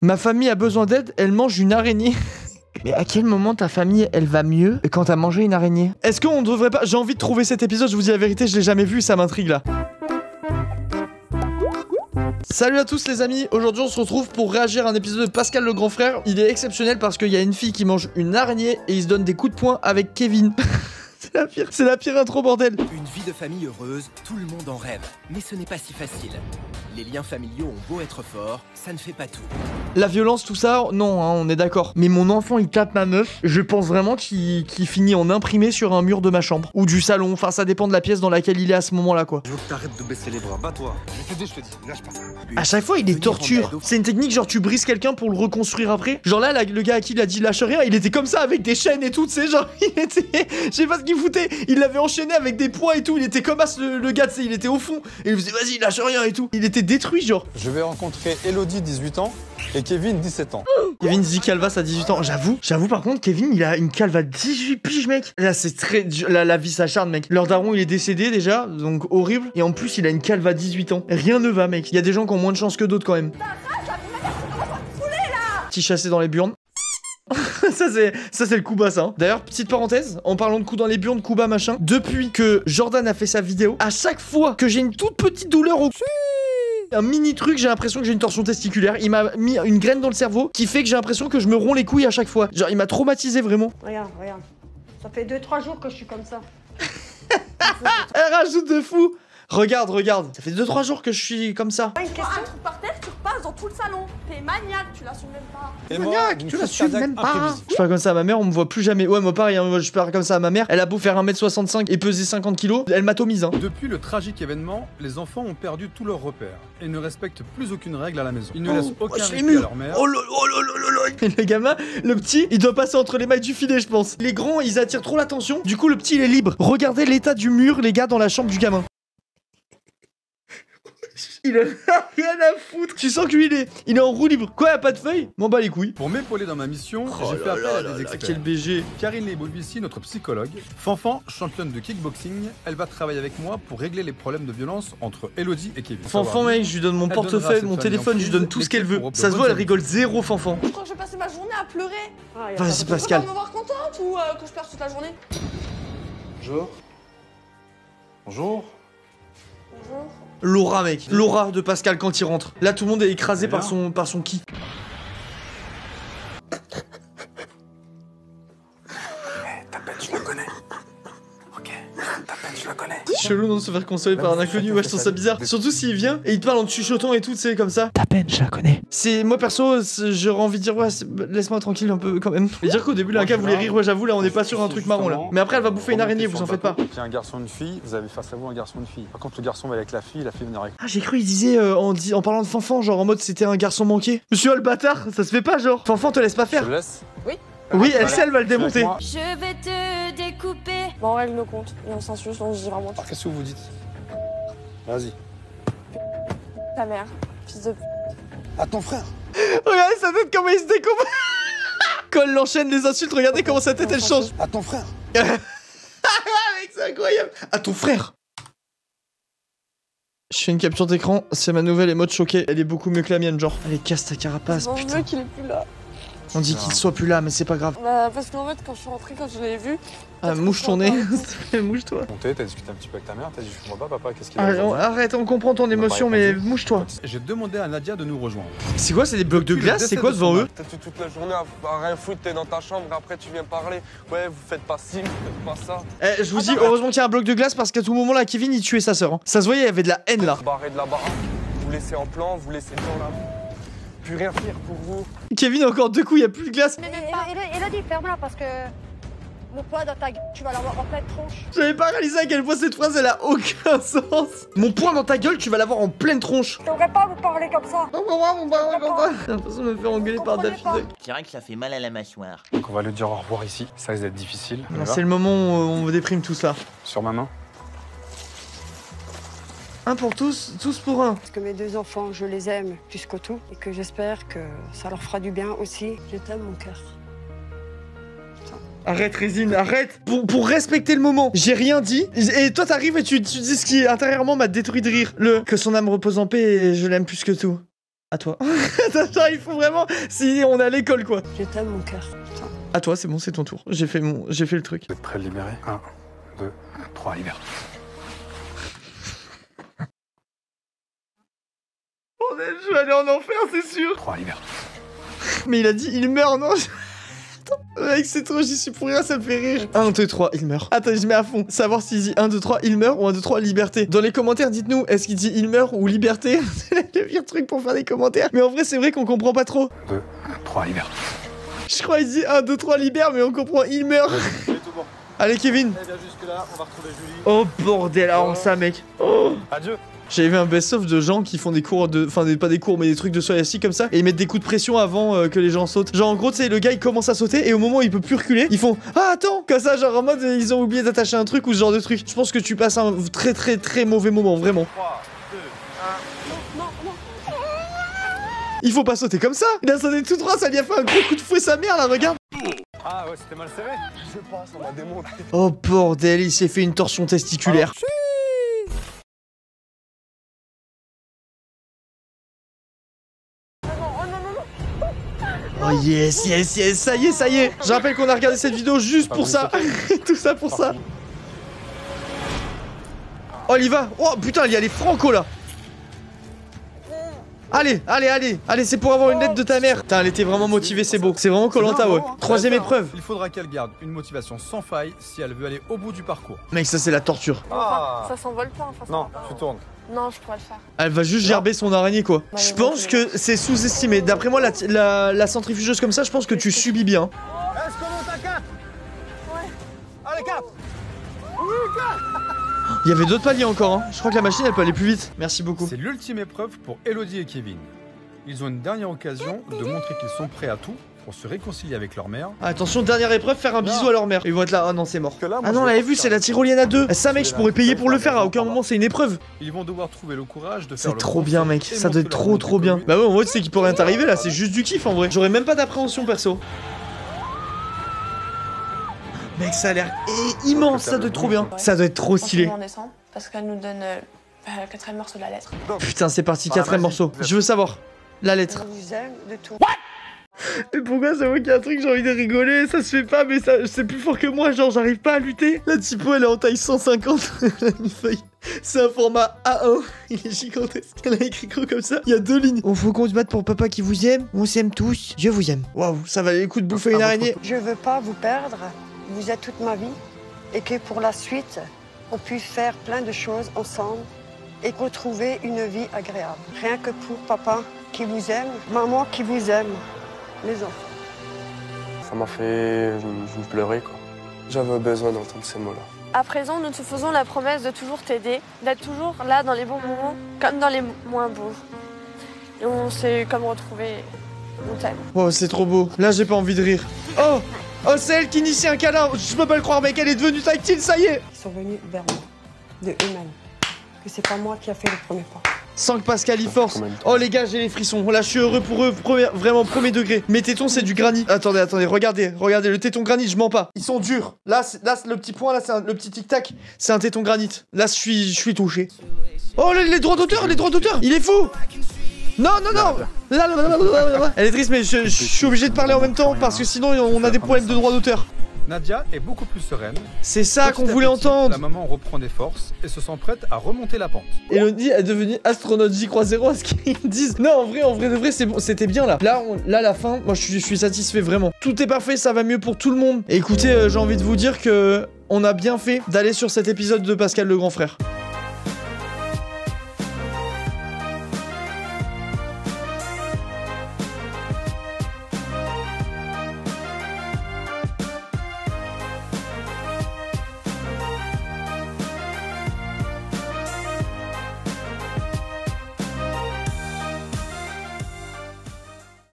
Ma famille a besoin d'aide, elle mange une araignée. Mais à quel moment ta famille, elle va mieux quand t'as mangé une araignée? Est-ce qu'on devrait pas... J'ai envie de trouver cet épisode, je vous dis la vérité, je l'ai jamais vu, ça m'intrigue là. Salut à tous les amis, aujourd'hui on se retrouve pour réagir à un épisode de Pascal le grand frère. Il est exceptionnel parce qu'il y a une fille qui mange une araignée et il se donne des coups de poing avec Kevin. C'est la pire intro, bordel. Une vie de famille heureuse, tout le monde en rêve. Mais ce n'est pas si facile. Les liens familiaux ont beau être forts, ça ne fait pas tout. La violence, tout ça, non, hein, on est d'accord. Mais mon enfant, il tape ma meuf. Je pense vraiment qu'il finit en imprimé sur un mur de ma chambre. Ou du salon, enfin ça dépend de la pièce dans laquelle il est à ce moment-là, quoi. Je veux que t'arrêtes de baisser les bras, bats-toi. Je te dis, lâche pas. À chaque fois, il les torture. C'est une technique, genre tu brises quelqu'un pour le reconstruire après. Genre là, le gars à qui il a dit lâche rien, il était comme ça avec des chaînes et tout, tu sais, genre il était... Je sais pas ce qu'il foutait. Il l'avait enchaîné avec des poids et tout. Il était comme as le gars, tu sais, il était au fond. Et il faisait vas-y, lâche rien et tout. Il était détruit, genre. Je vais rencontrer Elodie, 18 ans, et Kevin, 17 ans. Kevin dit Calvas à 18 ans. J'avoue par contre, Kevin, il a une calve à 18 piges, mec. Là, c'est très... La vie s'acharne, mec. Leur daron, il est décédé déjà, donc horrible. Et en plus, il a une calve à 18 ans. Rien ne va, mec. Il y a des gens qui ont moins de chance que d'autres, quand même. Petit chassé dans les burnes. ça c'est le coup bas, ça hein. D'ailleurs, petite parenthèse, en parlant de coups dans les burnes, coup bas machin, depuis que Jordan a fait sa vidéo, à chaque fois que j'ai une toute petite douleur au... un mini truc, j'ai l'impression que j'ai une torsion testiculaire. Il m'a mis une graine dans le cerveau qui fait que j'ai l'impression que je me romps les couilles à chaque fois. Genre, il m'a traumatisé vraiment. Regarde. Ça fait 2-3 jours que je suis comme ça. Elle rajoute de fou. Regarde. Ça fait 2-3 jours que je suis comme ça. Une question, un truc par terre, tu repasses dans tout le salon. T'es maniaque, tu l'assumes même pas. Et Maniaque, tu l'assumes même pas. Je parle comme ça à ma mère, on me voit plus jamais. Ouais, moi pareil, hein, je parle comme ça à ma mère. Elle a beau faire 1m65 et peser 50 kilos, elle m'atomise. Hein. Depuis le tragique événement, les enfants ont perdu tous leurs repères et ne respectent plus aucune règle à la maison. Ils ne laissent aucun respect à leur mère. Oh le gamin, le petit, il doit passer entre les mailles du filet, je pense. Les grands, ils attirent trop l'attention. Du coup, le petit, il est libre. Regardez l'état du mur, les gars, dans la chambre du gamin. Il a rien à foutre. Tu sens que lui, il est en roue libre. Quoi, y'a pas de feuille? M'en bats les couilles. Pour m'épauler dans ma mission, j'ai fait appel à des experts. Quel BG. Karine Leibovitz, notre psychologue. Fanfan, championne de kickboxing, elle va travailler avec moi pour régler les problèmes de violence entre Elodie et Kevin. Fanfan, mec, je lui donne mon portefeuille, mon téléphone, je lui donne tout ce qu'elle veut. Ça se voit, elle rigole zéro, Fanfan. Quand je vais passer ma journée à pleurer. Vas-y, Pascal. Tu vas me voir contente ou que je pleure toute la journée? Bonjour. Bonjour. Bonjour. L'aura, mec. L'aura de Pascal quand il rentre. Là, tout le monde est écrasé par son ki. Ta peine, je la connais. Ok, ta peine, je la connais. C'est chelou non de se faire consoler par un inconnu, ouais je trouve ça bizarre. Surtout s'il vient et il te parle en te chuchotant et tout, tu sais, comme ça. Ta peine, je la connais. C'est moi perso, j'aurais envie de dire ouais, laisse-moi tranquille un peu quand même. Et dire qu'au début là, un gars voulait rire, ouais j'avoue là on est pas sur un truc marrant là. Mais après elle va bouffer une araignée, vous en faites pas. Il y a un garçon et une fille, vous avez face à vous un garçon et une fille. Par contre le garçon va avec la fille vient avec. Ah j'ai cru il disait en parlant de Fanfan, genre en mode c'était un garçon manqué. Monsieur le bâtard, ça se fait pas genre. Fanfan te laisse pas faire. Je le laisse. Oui. Oui, elle va le démonter. Je vais te découper. Bon, on règle nos comptes. Et on s'insulte, on se dit vraiment Qu'est-ce que vous dites? Vas-y. ta mère, fils de... À ton frère. Regardez sa tête comment il se découpe. Quand elle enchaîne les insultes, regardez comment sa tête elle change. À ton frère. Mec, c'est incroyable. À ton frère. Je fais une capture d'écran, c'est ma nouvelle émote choquée. Elle est beaucoup mieux que la mienne, genre. Allez, casse ta carapace, Mon putain. Dieu qu'il est plus là. On dit qu'il soit plus là, mais c'est pas grave. Bah, parce qu'en fait, quand je suis rentrée, quand je l'ai vu... Ah, mouche ton nez. Mouche-toi. T'as discuté un petit peu avec ta mère, t'as dit je comprends pas papa, qu'est-ce qu'il y a? Arrête, on comprend ton émotion, mais mouche-toi. J'ai demandé à Nadia de nous rejoindre. C'est quoi, c'est des blocs de glace? C'est quoi devant eux? T'as toute la journée à rien foutre, t'es dans ta chambre, après tu viens parler. Ouais, vous faites pas ci, vous faites pas ça. Eh, je vous dis, heureusement qu'il y a un bloc de glace parce qu'à tout moment là, Kevin il tuait sa sœur. Hein. Ça se voyait, il y avait de la haine là. Barrez de la baraque, vous laissez en plan, vous laissez dans là. Plus rien faire pour vous. Kevin a encore deux coups, il y a plus de glace. Elodie, ferme-la parce que mon poids dans ta gueule, tu vas l'avoir en pleine tronche. J'avais pas réalisé à quel point cette phrase elle a aucun sens. Mon poing dans ta gueule, tu vas l'avoir en pleine tronche. Je devrais pas vous parler comme ça. J'ai l'impression de me faire engueuler par Daffy Duck. C'est vrai que ça fait mal à la mâchoire. Donc on va lui dire au revoir ici, ça risque d'être difficile. C'est le moment où on déprime tous là. Sur ma main. Un pour tous, tous pour un. Parce que mes deux enfants, je les aime jusqu'au tout. Et que j'espère que ça leur fera du bien aussi. Je t'aime, mon cœur. Arrête Résine, arrête. Pour respecter le moment, j'ai rien dit. Et toi t'arrives et tu dis ce qui intérieurement m'a détruit de rire. Que son âme repose en paix et je l'aime plus que tout. À toi. Attends, il faut vraiment... Si on est à l'école, quoi. Je t'aime, mon cœur. Putain. À toi, c'est bon, c'est ton tour. J'ai fait le truc. Vous êtes prêts à le libérer? 1, 2, 3, libère. Je vais aller en enfer, c'est sûr. 3, libère. Mais il a dit, il meurt, non? Attends, mec, c'est trop, j'y suis pour rien, ça me fait rire. 1, 2, 3, il meurt. Attends, je mets à fond. Savoir s'il dit 1, 2, 3, il meurt ou 1, 2, 3, liberté. Dans les commentaires, dites-nous, est-ce qu'il dit il meurt ou liberté? C'est le pire truc pour faire des commentaires. Mais en vrai, c'est vrai qu'on comprend pas trop. 2, 3, libère. Je crois qu'il dit 1, 2, 3, libère, mais on comprend il meurt. C'est tout bon. Allez, Kevin. Eh bien, jusque-là, on va retrouver Julie. Oh, bordel, alors ça, mec. Oh. Adieu. J'avais vu un best-of de gens qui font des cours de... Enfin, pas des cours, mais des trucs de saut élastique comme ça. Et ils mettent des coups de pression avant que les gens sautent. Genre, en gros, tu sais, le gars, il commence à sauter. Et au moment où il peut plus reculer, ils font « Ah, attends !» Comme ça, genre en mode, ils ont oublié d'attacher un truc ou ce genre de truc. Je pense que tu passes un très, très, très mauvais moment, vraiment. 3, 2, 1... Il faut pas sauter comme ça. Il a sauté tout droit, ça lui a fait un gros coup de fouet sa mère, là, regarde. Ah ouais, c'était mal serré. Je sais pas, ça m'a démonté. Oh, bordel, il s'est fait une torsion testiculaire. Oh yes, yes, yes, ça y est. Je rappelle qu'on a regardé cette vidéo juste pour ça. Tout ça pour ça. Oh, il y va. Oh putain, il y a les Franco là. Allez, c'est pour avoir une lettre de ta mère. Putain, elle était vraiment motivée, c'est beau. C'est vraiment Koh-Lanta, ouais. Troisième épreuve. Il faudra qu'elle garde une motivation sans faille si elle veut aller au bout du parcours. Mec, ça c'est la torture. Ah. Ça s'envole pas. Enfin, Non, tu tournes. Non, je pourrais le faire. Elle va juste gerber son araignée, quoi. Je pense que c'est sous-estimé. D'après moi, la centrifugeuse comme ça, je pense que tu subis bien. Est-ce qu'on monte à 4? Ouais. Allez, 4. Il y avait d'autres paliers encore, hein. Je crois que la machine, elle peut aller plus vite. Merci beaucoup. C'est l'ultime épreuve pour Elodie et Kevin. Ils ont une dernière occasion de montrer qu'ils sont prêts à tout pour se réconcilier avec leur mère. Ah, attention, dernière épreuve, faire un bisou à leur mère. Ils vont être là. Ah non, c'est mort. Que là, moi, Ah non, on je vais l'avait pas vu, faire c'est la tyrolienne à 2. Ça, mec, je pourrais payer pour le faire. À Non, aucun non, moment, c'est une épreuve. Ils vont devoir trouver le courage de faire C'est le trop bon bien, saut mec. et Ça doit être montrer leur trop, trop bien. commune. Bah ouais, en vrai, tu sais qu'il peut rien t'arriver là. C'est juste du kiff en vrai. J'aurais même pas d'appréhension perso. Mec, ça a l'air immense. Ça doit être trop bien. Ça doit être trop stylé. En décembre, parce qu'elle nous donne le quatrième morceau de la lettre. Putain, c'est parti. Quatrième morceau. Je veux savoir. La lettre. Je vous aime de tout. Mais pourquoi c'est moi qui a un truc, j'ai envie de rigoler, ça se fait pas, mais ça c'est plus fort que moi, genre j'arrive pas à lutter. La typo elle est en taille 150, elle a une feuille. C'est un format A1, il est gigantesque. Elle a écrit gros comme ça, il y a 2 lignes. On faut qu'on se batte pour papa qui vous aime, on s'aime tous, je vous aime. Waouh, ça valait le coup de bouffer une araignée. Je veux pas vous perdre. Vous êtes toute ma vie. Et que pour la suite, on puisse faire plein de choses ensemble et retrouver une vie agréable. Rien que pour papa qui vous aime, maman qui vous aime. Les enfants. Ça m'a fait pleurer, quoi. J'avais besoin d'entendre ces mots-là. À présent, nous te faisons la promesse de toujours t'aider, d'être toujours là dans les bons moments, comme dans les moins beaux. Et on sait comme retrouver. On t'aime. Oh, c'est trop beau. Là, j'ai pas envie de rire. Oh, c'est elle qui initie un câlin. Je peux pas le croire, mec, elle est devenue tactile, ça y est. Ils sont venus vers moi, de eux-mêmes. Que c'est pas moi qui a fait le premier pas. Sans que Pascal y force. Oh les gars, j'ai les frissons. Là, je suis heureux pour eux. Vraiment premier degré. Mes tétons, c'est du granit. Attendez, regardez le téton granit, je mens pas. Ils sont durs. Là, le petit point, là, c'est le petit tic-tac. C'est un téton granit. Là, je suis touché. Oh, les droits d'auteur, il est fou. Non. Là. Elle est triste, mais je suis obligé de parler en même temps parce que sinon, on a des problèmes de droits d'auteur. Nadia est beaucoup plus sereine. C'est ça qu'on Petit à voulait petit, entendre. La maman reprend des forces et se sent prête à remonter la pente. Elodie est devenue astronaute. J'y crois zéro à ce qu'ils disent. Non, en vrai de vrai, c'est bon, c'était bien là. Là, la fin, moi je suis satisfait vraiment. Tout est parfait, ça va mieux pour tout le monde. Et écoutez, j'ai envie de vous dire que on a bien fait d'aller sur cet épisode de Pascal le grand frère.